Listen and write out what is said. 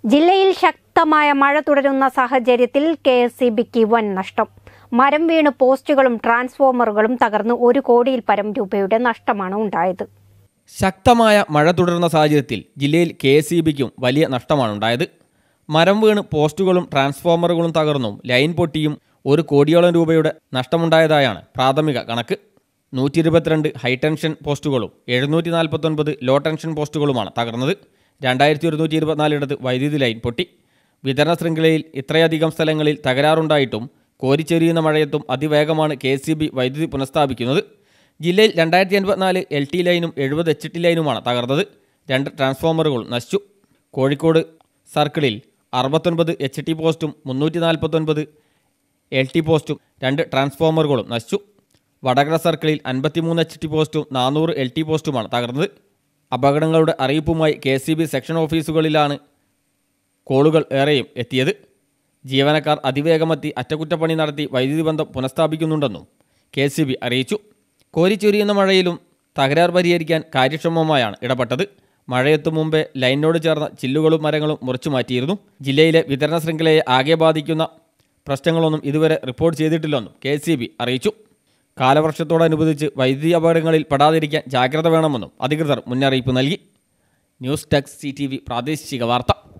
ജില്ലയിൽ ശക്തമായ മഴ തുടരുന്ന സാഹചര്യത്തിൽ കെഎസ്ഇബിക്ക് വൻ നഷ്ടം. മരം വീണ് പോസ്റ്റുകളും ട്രാൻസ്ഫോമറുകളും തകർന്ന് 1 കോടിയിൽ പരം രൂപയുടെ നഷ്ടമാണ് ഉണ്ടായത്. ശക്തമായ മഴ തുടരുന്ന സാഹചര്യത്തിൽ ജില്ലയിൽ കെഎസ്ഇബിക്കും വലിയ നഷ്ടമാണുണ്ടായത്. മരം വീണ് പോസ്റ്റുകളും ട്രാൻസ്ഫോമറുകളും തകർന്നും ലൈൻ പൊട്ടിയും 1 കോടിയോളം രൂപയുടെ നഷ്ടമുണ്ടായതായാണ് പ്രാഥമിക കണക്ക്. 122 ഹൈടെൻഷൻ പോസ്റ്റുകളും 749 ലോ ടെൻഷൻ പോസ്റ്റുകളുമാണ് തകർന്നത്. 2124 വൈദ്യുതി ലൈൻ പൊട്ടി. വിതരണ ശൃംഖലയിൽ ഇത്രയധികം സ്ഥലങ്ങളിൽ തകരാറുണ്ടായിട്ടും കോരിച്ചെരിയുന്ന മഴയത്തും അതിവേഗമാണ് കെഎസ്ഇബി വൈദ്യുതി പുനഃസ്ഥാപിക്കുന്നത്. ജില്ലയിൽ 2084 LT ലൈനും 70 HT ലൈനുമാണ് തകർന്നത്. 2 ട്രാൻസ്ഫോമറുകൾ നശിച്ചു. കോഴിക്കോട് സർക്കിളിൽ 69 HT പോസ്റ്റും 349 LT പോസ്റ്റും 2 ട്രാൻസ്ഫോമറുകളും നശിച്ചു. വടകര സർക്കിളിൽ 53 HT പോസ്റ്റും 400 LT പോസ്റ്റുമാണ് തകർന്നത്. അപകടങ്ങളുടെ അറിയിപ്പുമായി കെഎസ്ഇബി സെക്ഷൻ ഓഫീസുകളിലാണ് കോളുകൾ ഏറെയും എത്തിയത്. ജീവനക്കാർ അതിവേഗമെത്തി അറ്റകുറ്റപ്പണി നടത്തി വൈദ്യുതി ബന്ധം പുനഃസ്ഥാപിക്കുന്നുണ്ടെന്നും കെഎസ്ഇബി അറിയിച്ചു. കോരിച്ചൊരിയുന്ന മഴയിലും തകരാർ പരിഹരിക്കാൻ കാര്യക്ഷമമായാണ് ഇടപെട്ടത്. മഴയെത്തും മുമ്പേ ലൈനിനോട് ചേർന്ന ചില്ലുകളും മരങ്ങളും മുറിച്ചു മാറ്റിയിരുന്നു. ജില്ലയിലെ വിതരണ ശൃംഖലയെ ആകെ ബാധിക്കുന്ന പ്രശ്നങ്ങളൊന്നും ഇതുവരെ റിപ്പോർട്ട് ചെയ്തിട്ടില്ലെന്നും കെഎസ്ഇബി അറിയിച്ചു. കാലവർഷത്തോടനുബന്ധിച്ച് വൈദ്യുതി അപകടങ്ങളിൽ പെടാതിരിക്കാൻ ജാഗ്രത വേണമെന്നും അധികൃതർ മുന്നറിയിപ്പ് നൽകി. ന്യൂസ് ഡെസ്ക് CTV പ്രാദേശിക വാർത്ത.